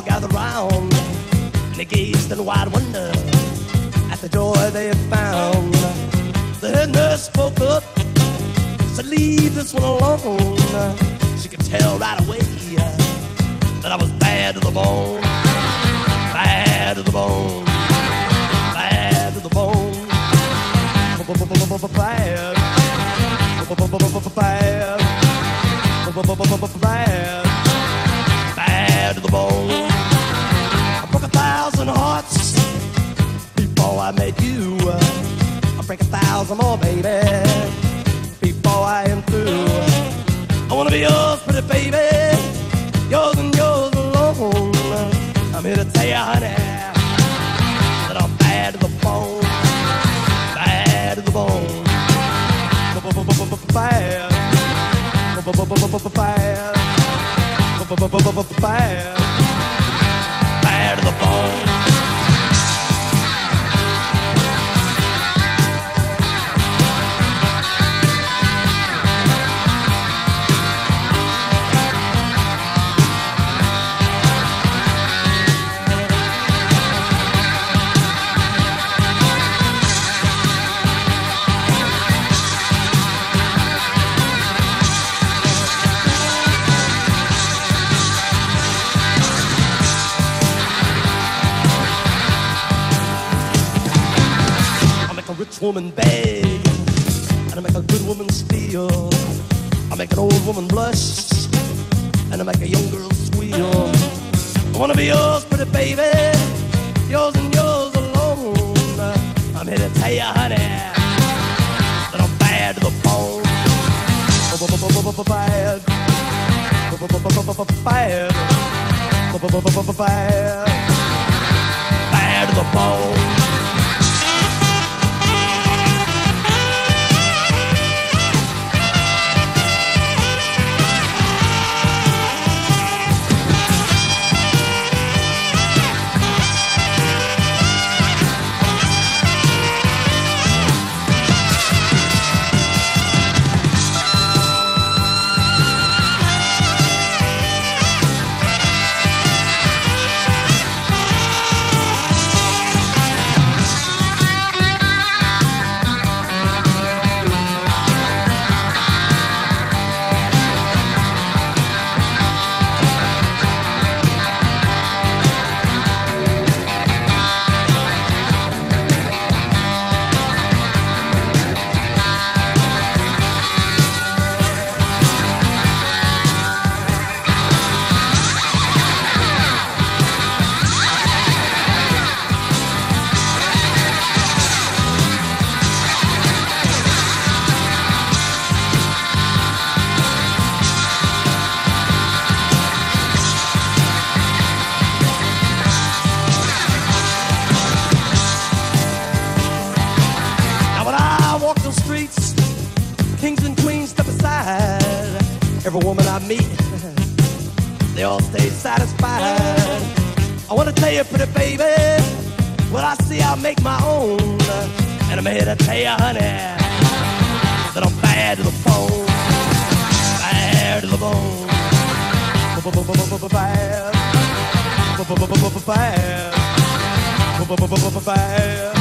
gathered round, and they gazed in wide wonder at the joy they had found. The head nurse spoke up, said, leave this one alone. She could tell right away that I was bad to the bone, bad to the bone, bad to the bone, bad, bad, bad, bad to the bone. I broke 1,000 hearts before I met you. I break 1,000 more, baby, before I am through. I wanna be yours, pretty baby, yours and yours alone. I'm here to tell you, honey, that I'm bad to the bone, bad to the bone, bad, bad, bad to the bone. Woman beg, and I make a good woman steal. I make an old woman blush, and I make a young girl squeal. I wanna be yours, pretty baby, yours and yours alone. I'm here to tell you, honey, that I'm bad to the bone, bad, bad, bad, bad to the bone. Kings and queens step aside. Every woman I meet, they all stay satisfied. I wanna tell you, pretty baby, what I see I make my own. And I'm here to tell you, honey, that I'm bad to the bone, bad to the bone, bad, bad, bad.